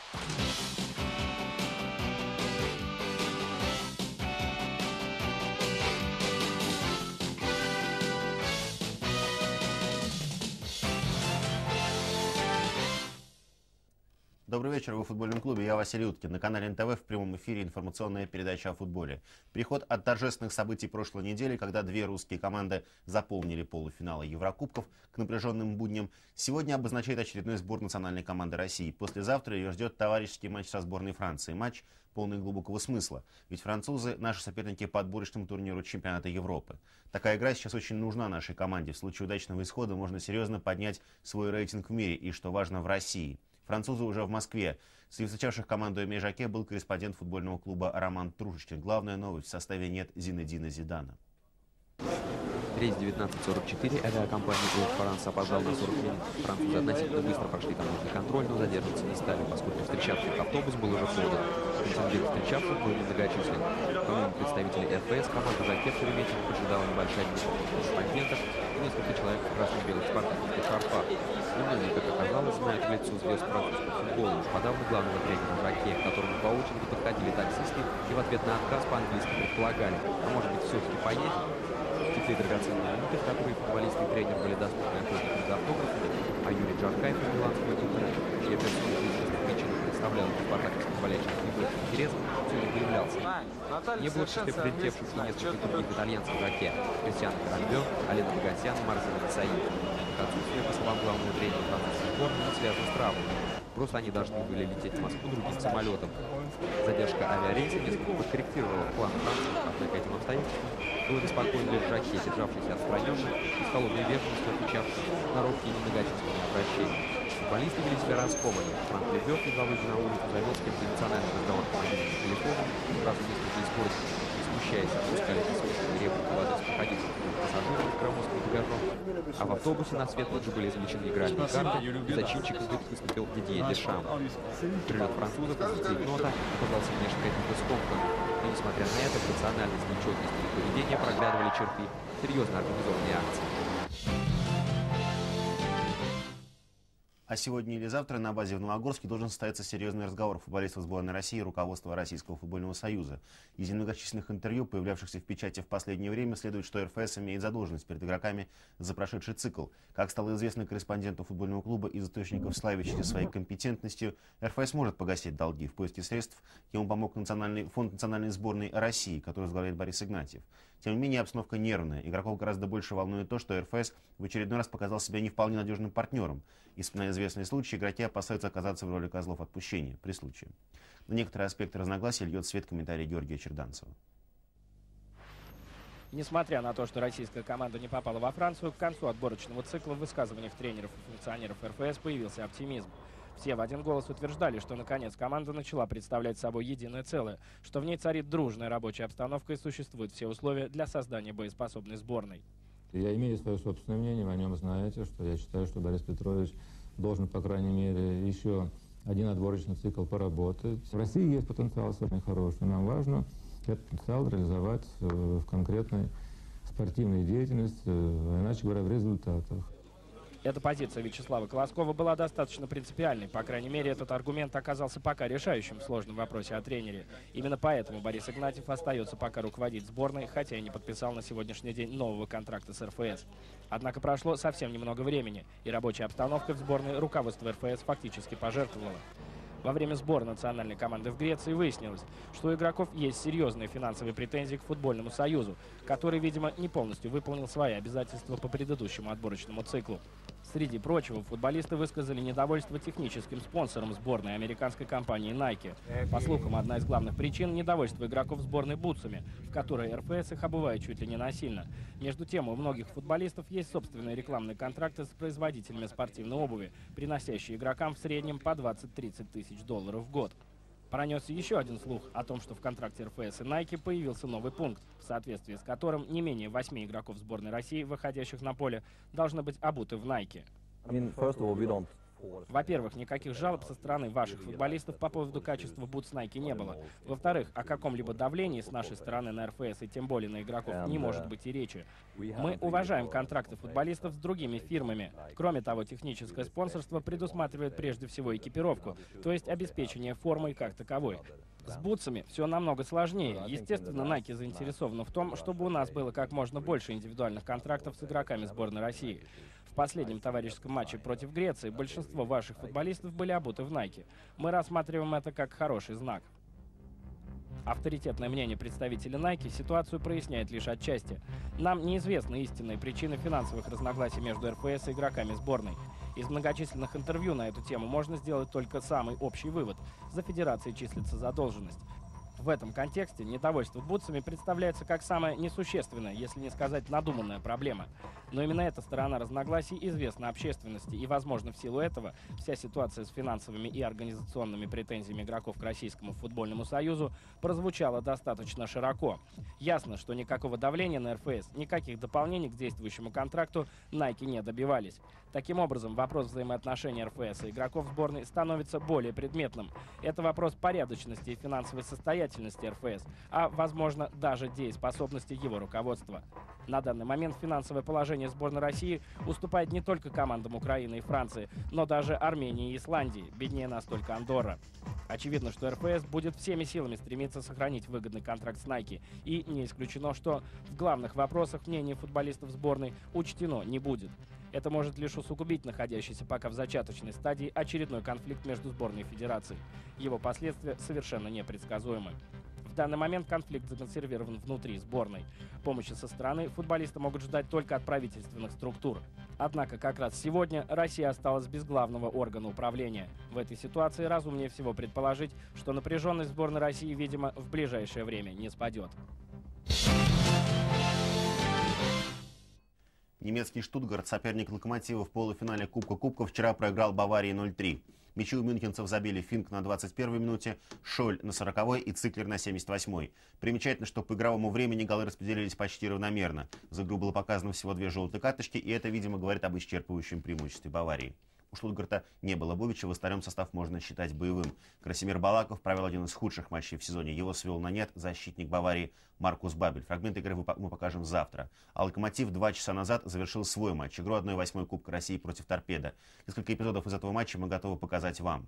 Добрый вечер, вы в футбольном клубе, я Василий Уткин. На канале НТВ в прямом эфире информационная передача о футболе. Переход от торжественных событий прошлой недели, когда две русские команды заполнили полуфиналы Еврокубков, к напряженным будням, сегодня обозначает очередной сбор национальной команды России. Послезавтра ее ждет товарищеский матч со сборной Франции. Матч полный глубокого смысла, ведь французы – наши соперники по отборочному турниру чемпионата Европы. Такая игра сейчас очень нужна нашей команде. В случае удачного исхода можно серьезно поднять свой рейтинг в мире и, что важно, в России. Французы уже в Москве. Среди встречавших команду Межаке был корреспондент футбольного клуба Роман Трушечкин. Главная новость – в составе нет Зинедина Зидана. Рейс 1944 авиакомпании Air France опоздал на 40 минут. Французы относительно быстро прошли таможенный контроль, но задерживаться не стали, поскольку встречавший их автобус был уже подан. Контингент встречавших был немногочислен. Помимо представителей РФС, команда Жаке в Шереметьево ожидала небольшая группа корреспондентов и несколько человек в красно-белых спартакских шарфах. Многие, как оказалось, знают в лицо звезд французского футбола, уж подавно главного тренера Жаке, к которому по очереди подходили таксисты и в ответ на отказ по-английски предполагали: а может быть, все-таки поедем? Те драгоценные минуты, в которые футболисты и тренер были доступны охотникам за автографами, а Юрий Джаркаев из миланского Интера, чья персона по известным причинам представляла для спартаковских болельщиков наибольший интерес, все не появлялся. Не было в числе прилетевших и нескольких других итальянцев Жаке: Кристиано Карамбё, Алена Погосян, Марсело Десаи. Их отсутствие, по словам главного тренера французской сборной, не связано с травмой. Просто они должны были лететь в Москву другим самолетом. Задержка авиарейса несколько подкорректировала план Франции, однако этим обстоятельствам было беспокойно лишь Жаке, державшийся отстраненно и с холодной вежливостью отвечавший на робкие и немногочисленные обращения. Футболисты вели себя раскованно. Франк Лебёв, едва выйдя на улицу, завел с кем-то эмоциональный разговор по мобильному телефону, сразу несколько из скорости, не смущаясь, отпускали бессмысленные реплики в адрес проходивших пассажиров с громоздким багажом. А в автобусе на свет тут же были извлечены игральные карты, и зачинщиком тут выступил Дидье Дешам. Прилет французов из цейтнота оказался несколько скомкан. Но, несмотря на это, в рациональность, нечетность и поведения проглядывали черты серьезно организованной акции. А сегодня или завтра на базе в Новогорске должен состояться серьезный разговор футболистов сборной России и руководства Российского футбольного союза. Из многочисленных интервью, появлявшихся в печати в последнее время, следует, что РФС имеет задолженность перед игроками за прошедший цикл. Как стало известно корреспонденту футбольного клуба из источников, славящихся своей компетентностью, РФС может погасить долги. В поиске средств ему помог фонд национальной сборной России, который возглавляет Борис Игнатьев. Тем не менее, обстановка нервная. Игроков гораздо больше волнует то, что РФС в очередной раз показал себя не вполне надежным партнером. И вспоминая известные случаи, игроки опасаются оказаться в роли козлов отпущения при случае. На некоторые аспекты разногласий льет свет комментарий Георгия Черданцева. Несмотря на то, что российская команда не попала во Францию, к концу отборочного цикла в высказываниях тренеров и функционеров РФС появился оптимизм. Все в один голос утверждали, что наконец команда начала представлять собой единое целое, что в ней царит дружная рабочая обстановка и существуют все условия для создания боеспособной сборной. Я имею свое собственное мнение, вы о нем знаете, что я считаю, что Борис Петрович должен, по крайней мере, еще один отборочный цикл поработать. В России есть потенциал самый хороший. Нам важно этот потенциал реализовать в конкретной спортивной деятельности, иначе говоря, в результатах. Эта позиция Вячеслава Колоскова была достаточно принципиальной. По крайней мере, этот аргумент оказался пока решающим в сложном вопросе о тренере. Именно поэтому Борис Игнатьев остается пока руководить сборной, хотя и не подписал на сегодняшний день нового контракта с РФС. Однако прошло совсем немного времени, и рабочая обстановка в сборной руководство РФС фактически пожертвовало. Во время сбора национальной команды в Греции выяснилось, что у игроков есть серьезные финансовые претензии к футбольному союзу, который, видимо, не полностью выполнил свои обязательства по предыдущему отборочному циклу. Среди прочего, футболисты высказали недовольство техническим спонсором сборной американской компании Nike. По слухам, одна из главных причин – недовольство игроков сборной бутсами, в которой РФС их обувает чуть ли не насильно. Между тем, у многих футболистов есть собственные рекламные контракты с производителями спортивной обуви, приносящие игрокам в среднем по 20-30 тысяч долларов в год. Пронесся еще один слух о том, что в контракте РФС и Nike появился новый пункт, в соответствии с которым не менее 8 игроков сборной России, выходящих на поле, должны быть обуты в Nike. Во-первых, никаких жалоб со стороны ваших футболистов по поводу качества бутс Nike не было. Во-вторых, о каком-либо давлении с нашей стороны на РФС и тем более на игроков не может быть и речи. Мы уважаем контракты футболистов с другими фирмами. Кроме того, техническое спонсорство предусматривает прежде всего экипировку, то есть обеспечение формой как таковой. С бутсами все намного сложнее. Естественно, Nike заинтересована в том, чтобы у нас было как можно больше индивидуальных контрактов с игроками сборной России. В последнем товарищеском матче против Греции большинство ваших футболистов были обуты в Nike. Мы рассматриваем это как хороший знак. Авторитетное мнение представителей Nike ситуацию проясняет лишь отчасти. Нам неизвестны истинные причины финансовых разногласий между РФС и игроками сборной. Из многочисленных интервью на эту тему можно сделать только самый общий вывод. За федерацией числится задолженность. В этом контексте недовольство бутсами представляется как самая несущественная, если не сказать надуманная проблема. Но именно эта сторона разногласий известна общественности, и, возможно, в силу этого вся ситуация с финансовыми и организационными претензиями игроков к Российскому футбольному союзу прозвучала достаточно широко. Ясно, что никакого давления на РФС, никаких дополнений к действующему контракту Nike не добивались. Таким образом, вопрос взаимоотношений РФС и игроков сборной становится более предметным. Это вопрос порядочности и финансовой состоятельности РФС, а, возможно, даже дееспособности его руководства. На данный момент финансовое положение сборной России уступает не только командам Украины и Франции, но даже Армении и Исландии, беднее нас только Андорра. Очевидно, что РФС будет всеми силами стремиться сохранить выгодный контракт с Nike, и не исключено, что в главных вопросах мнение футболистов сборной учтено не будет. Это может лишь усугубить находящийся пока в зачаточной стадии очередной конфликт между сборной и федерацией. Его последствия совершенно непредсказуемы. В данный момент конфликт законсервирован внутри сборной. Помощи со стороны футболисты могут ждать только от правительственных структур. Однако как раз сегодня Россия осталась без главного органа управления. В этой ситуации разумнее всего предположить, что напряженность сборной России, видимо, в ближайшее время не спадет. Немецкий «Штутгарт», соперник «Локомотива» в полуфинале Кубка Кубков, вчера проиграл Баварии 0-3. Мячи у мюнхенцев забили Финк на 21-й минуте, Шоль на 40-й и Циклер на 78-й. Примечательно, что по игровому времени голы распределились почти равномерно. За игру было показано всего 2 желтые карточки, и это, видимо, говорит об исчерпывающем преимуществе Баварии. У «Штутгарта» не было Бубича, в остальном состав можно считать боевым. Красимир Балаков провел один из худших матчей в сезоне. Его свел на нет защитник Баварии Маркус Бабель. Фрагмент игры мы покажем завтра. А «Локомотив» 2 часа назад завершил свой матч. Игру 1/8 Кубка России против «Торпедо». Несколько эпизодов из этого матча мы готовы показать вам.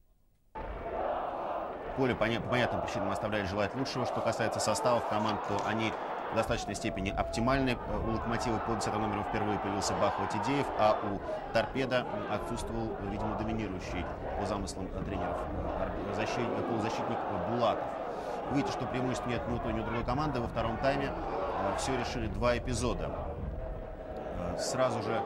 Поле по понятным причинам оставляет желать лучшего. Что касается составов команд, то они в достаточной степени оптимальны. У «Локомотива» под 10 номером впервые появился Бахва-Тидеев, а у «Торпедо» отсутствовал, видимо, доминирующий по замыслам тренеров полузащитник Булатов. Видите, что преимуществ нет ни у той, ни у другой команды. Во втором тайме все решили 2 эпизода. Сразу же,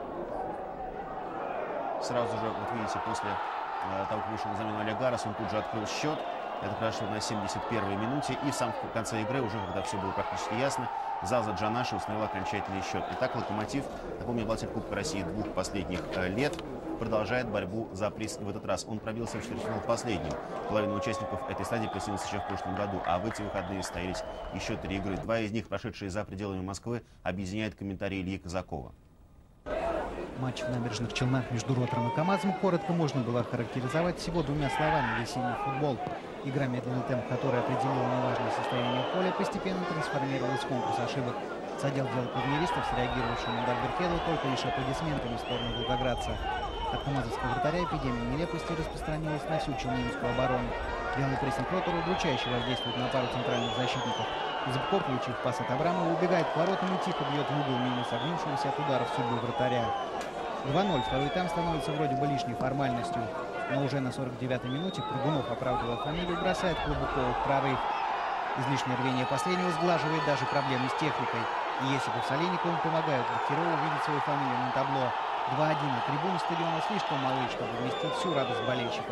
вот видите, после того, как вышел на замену Олег Гарас, он тут же открыл счет. Это произошло на 71-й минуте. И в самом конце игры, уже когда все было практически ясно, Заза Джанаши установил окончательный счет. Итак, «Локомотив», напомню, обладатель Кубка России 2 последних лет, продолжает борьбу за приз в этот раз. Он пробился в четвертьфинал последним. Половина участников этой стадии присоединилась еще в прошлом году, а в эти выходные состоялись еще 3 игры. 2 из них, прошедшие за пределами Москвы, объединяет комментарий Ильи Казакова. Матч в Набережных Челнах между «Ротором» и «КамАЗом» коротко можно было охарактеризовать всего 2 словами: весенний футбол. Игра, медленный темп, которая определила неважное состояние поля, постепенно трансформировалась в конкурс ошибок. Задел дело кавалеристов, среагировавшего на удар Беркеду, только лишь аплодисментами в сторону волгоградца. От камазовского вратаря эпидемия нелепости распространилась на всю челнинскую оборону. Белый прессинг «Ротора» удручающе воздействует на пару центральных защитников. Зубков, получив пас от Абрамова, убегает к воротам и тихо бьет в угол мимо согнувшегося от ударов судьбы вратаря. 2-0. Второй тайм становится вроде бы лишней формальностью. Но уже на 49-й минуте Прыгунов, оправдывая фамилию, бросает Клобукова в прорыв. Излишнее рвение последнего сглаживает даже проблемы с техникой. И Есипов с Олейниковым помогают Бахтерову увидеть свою фамилию на табло. 2-1. А трибуны стадиона слишком малы, чтобы вместить всю радость болельщиков.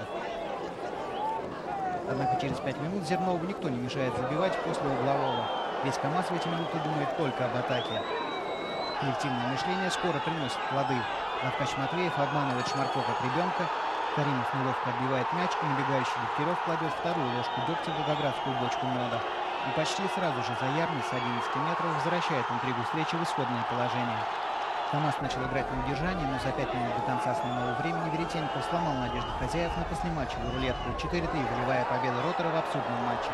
Однако через 5 минут Зернову никто не мешает забивать после углового. Весь КамАЗ в эти минуты думает только об атаке. Коллективное мышление скоро приносит плоды. Лавкач Матвеев обманывает Шмарко как ребенка. Каримов неловко отбивает мяч, и набегающий Дегтярев кладет вторую ложку дегтя в волгоградскую бочку меда. И почти сразу же Заярный с 11 метров возвращает интригу встречи в исходное положение. КамАЗ начал играть на удержание, но за 5 минут до конца основного времени Веретенников сломал надежды хозяев на послематчевую рулетку. 4-3, выливая победу Ротора в абсурдном матче.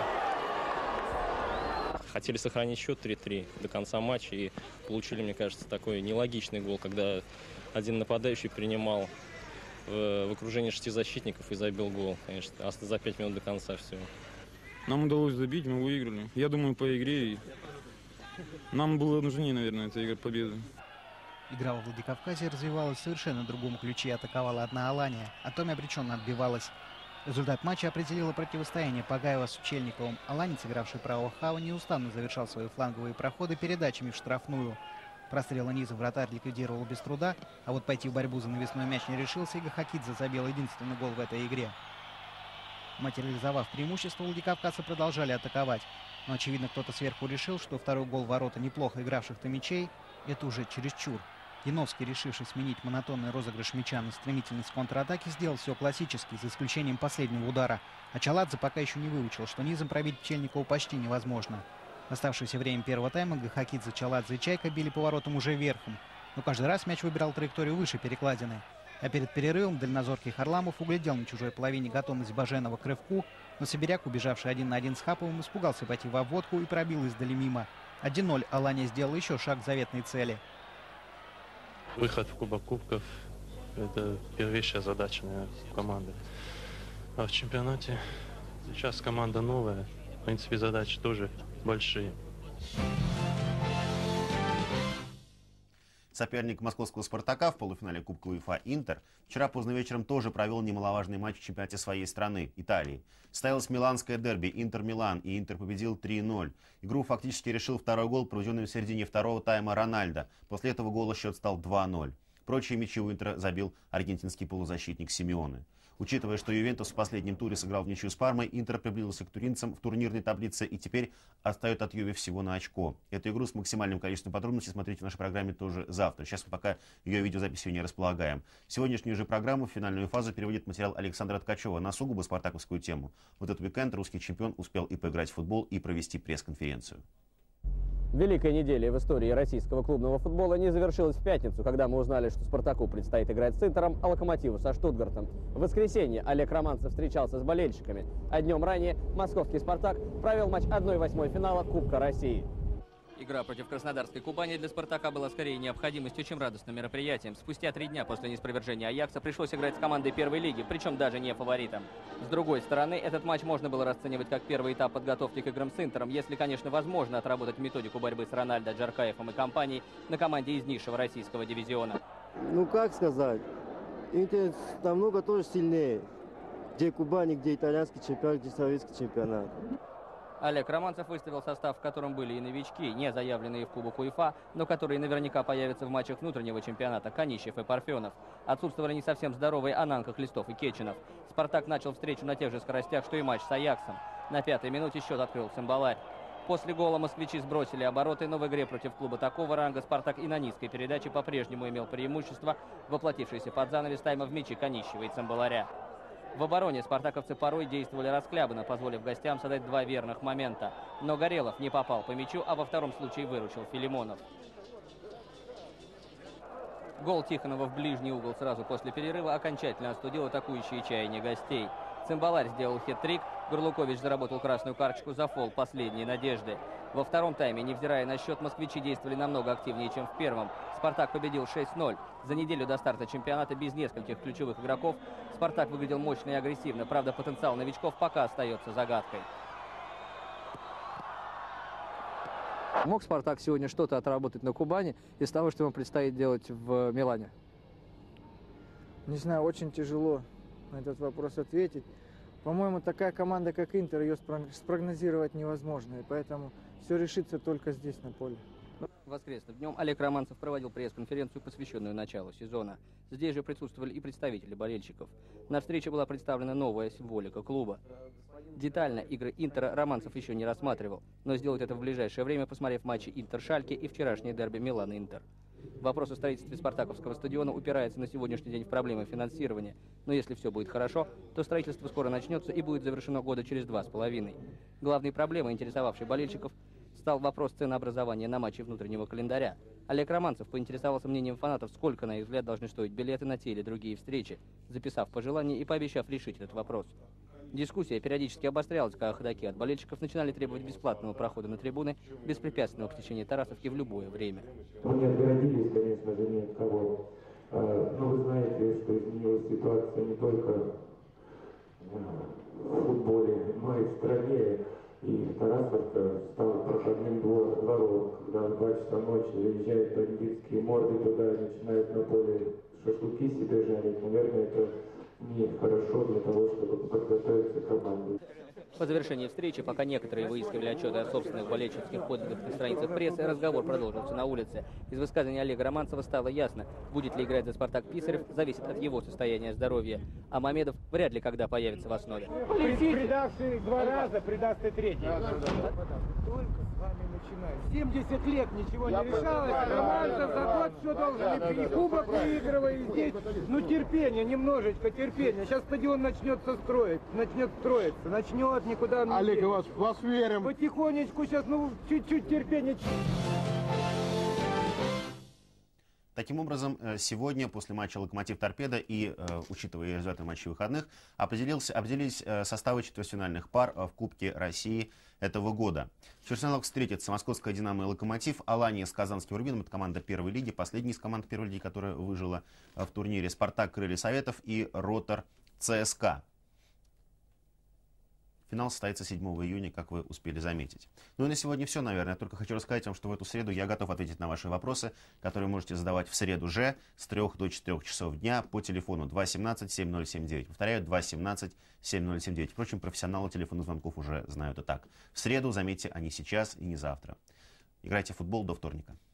Хотели сохранить счет 3-3 до конца матча и получили, мне кажется, такой нелогичный гол, когда один нападающий принимал в окружении 6 защитников и забил гол, конечно, за 5 минут до конца всего. Нам удалось забить, мы выиграли. Я думаю, по игре нам было нужнее, наверное, эта игра победа. Игра во Владикавказе развивалась в совершенно другом ключе. Атаковала одна Алания, а Томи обреченно отбивалась. Результат матча определило противостояние Пагаева с Учельниковым. Аланец, игравший правого хава, неустанно завершал свои фланговые проходы передачами в штрафную. Прострелы низом вратарь ликвидировал без труда, а вот пойти в борьбу за навесной мяч не решился, и Гахакидзе забил единственный гол в этой игре. Материализовав преимущество, владикавказцы продолжали атаковать. Но, очевидно, кто-то сверху решил, что второй гол в ворота неплохо игравших томичей – это уже чересчур. Яновский, решивший сменить монотонный розыгрыш мяча на стремительность контратаки, сделал все классически, за исключением последнего удара. А Чаладзе пока еще не выучил, что низом пробить Пчельникову почти невозможно. В оставшееся время первого тайма Гахакидзе, Чаладзе и Чайка били поворотом уже верхом. Но каждый раз мяч выбирал траекторию выше перекладины. А перед перерывом дальнозоркий Харламов углядел на чужой половине готовность Баженова к рывку, но Сибиряк, убежавший 1 на 1 с Хаповым, испугался пойти в обводку и пробил издали мимо. 1-0 Алания сделал еще шаг к заветной цели. Выход в Кубок Кубков – это первейшая задача, наверное, команды. А в чемпионате сейчас команда новая, в принципе, задачи тоже большие. Соперник московского «Спартака» в полуфинале Кубка УЕФА «Интер» вчера поздно вечером тоже провел немаловажный матч в чемпионате своей страны, Италии. Состоялось миланское дерби «Интер-Милан», и «Интер» победил 3-0. Игру фактически решил второй гол, проведенный в середине второго тайма Рональдо. После этого гола счет стал 2-0. Прочие мячи у «Интера» забил аргентинский полузащитник Симеоне. Учитывая, что «Ювентус» в последнем туре сыграл в ничью с «Пармой», «Интер» приблизился к туринцам в турнирной таблице и теперь отстает от «Юве» всего на очко. Эту игру с максимальным количеством подробностей смотрите в нашей программе тоже завтра. Сейчас мы пока ее видеозаписью не располагаем. Сегодняшнюю же программу в финальную фазу переводит материал Александра Ткачева на сугубо спартаковскую тему. В этот уикенд русский чемпион успел и поиграть в футбол, и провести пресс-конференцию. Великая неделя в истории российского клубного футбола не завершилась в пятницу, когда мы узнали, что «Спартаку» предстоит играть с «Интером», а «Локомотиву» со «Штутгартом». В воскресенье Олег Романцев встречался с болельщиками, а днем ранее московский «Спартак» провел матч 1/8 финала Кубка России. Игра против краснодарской «Кубани» для «Спартака» была скорее необходимостью, чем радостным мероприятием. Спустя 3 дня после неспровержения «Аякса» пришлось играть с командой первой лиги, причем даже не фаворитом. С другой стороны, этот матч можно было расценивать как первый этап подготовки к играм с «Интером», если, конечно, возможно отработать методику борьбы с Рональдо, Джаркаевым и компанией на команде из низшего российского дивизиона. Ну, как сказать, «Интер» намного тоже сильнее. Где Кубани, где итальянский чемпионат, где советский чемпионат. Олег Романцев выставил состав, в котором были и новички, не заявленные в Кубок УЕФА, но которые наверняка появятся в матчах внутреннего чемпионата: Канищев и Парфенов. Отсутствовали не совсем здоровые Ананка, Хлистов и Кеченов. «Спартак» начал встречу на тех же скоростях, что и матч с «Аяксом». На 5-й минуте счет открыл Цимбаларь. После гола москвичи сбросили обороты, но в игре против клуба такого ранга «Спартак» и на низкой передаче по-прежнему имел преимущество, воплотившееся под занавес тайма в мячи Канищева и Цимбаларя. В обороне спартаковцы порой действовали расхлябанно, позволив гостям создать 2 верных момента. Но Горелов не попал по мячу, а во втором случае выручил Филимонов. Гол Тихонова в ближний угол сразу после перерыва окончательно остудил атакующие чаяния гостей. Цимбаларь сделал хет-трик, Горлукович заработал красную карточку за фол последней надежды. Во втором тайме, невзирая на счет, москвичи действовали намного активнее, чем в первом. «Спартак» победил 6-0. За неделю до старта чемпионата без нескольких ключевых игроков «Спартак» выглядел мощно и агрессивно. Правда, потенциал новичков пока остается загадкой. Мог «Спартак» сегодня что-то отработать на Кубани из того, что ему предстоит делать в Милане? Не знаю, очень тяжело на этот вопрос ответить. По-моему, такая команда, как «Интер», ее спрогнозировать невозможно, и поэтому все решится только здесь, на поле. Воскресным днем Олег Романцев проводил пресс-конференцию, посвященную началу сезона. Здесь же присутствовали и представители болельщиков. На встрече была представлена новая символика клуба. Детально игры «Интера» Романцев еще не рассматривал, но сделает это в ближайшее время, посмотрев матчи «Интер-Шальке» и вчерашнее дерби «Милан-Интер». Вопрос о строительстве спартаковского стадиона упирается на сегодняшний день в проблемы финансирования. Но если все будет хорошо, то строительство скоро начнется и будет завершено года через 2,5. Главные проблемы, интересовавшие болельщиков, стал вопрос ценообразования на матчи внутреннего календаря. Олег Романцев поинтересовался мнением фанатов, сколько, на их взгляд, должны стоить билеты на те или другие встречи, записав пожелания и пообещав решить этот вопрос. Дискуссия периодически обострялась, когда ходаки от болельщиков начинали требовать бесплатного прохода на трибуны, беспрепятственного посещения Тарасовки в любое время. Мы не отгородились, конечно же, ни от кого. Но вы знаете, что изменилась ситуация не только в футболе, но и в стране. И Тарасовка стала проходным двором, когда в 2 часа ночи заезжают бандитские морды туда и начинают на поле шашлыки себе жарить. Наверное, это нехорошо для того, чтобы подготовиться к команде. По завершении встречи, пока некоторые выискивали отчеты о собственных болельщических подвигах на страницах прессы, разговор продолжился на улице. Из высказывания Олега Романцева стало ясно, будет ли играть за «Спартак» Писарев, зависит от его состояния здоровья. А Мамедов вряд ли когда появится в основе. Предавший 2 раза, предаст и 3-й. Только с вами начинаем. 70 лет ничего не решалось. Романцев за год все должен. И кубок выигрывает здесь. Ну терпение, немножечко терпения. Сейчас стадион начнет строиться. Начнет никуда. Олег, вас верим. Потихонечку сейчас, ну чуть-чуть терпения. Таким образом, сегодня, после матча «Локомотив-Торпедо» и, учитывая результаты матчей выходных, определились составы четвертьфинальных пар в Кубке России этого года. В четвертьфиналах встретятся московская «Динамо» и «Локомотив», Алания с казанским «Рубином», это команда первой лиги, последняя из команд первой лиги, которая выжила в турнире, «Спартак» «Крылья Советов» и «Ротор» ЦСКА. Финал состоится 7 июня, как вы успели заметить. Ну и на сегодня все, наверное. Я только хочу рассказать вам, что в эту среду я готов ответить на ваши вопросы, которые можете задавать в среду же с 3 до 4 часов дня по телефону 217-7079. Повторяю, 217-7079. Впрочем, профессионалы телефонных звонков уже знают и так. В среду, заметьте, а не сейчас и не завтра. Играйте в футбол до вторника.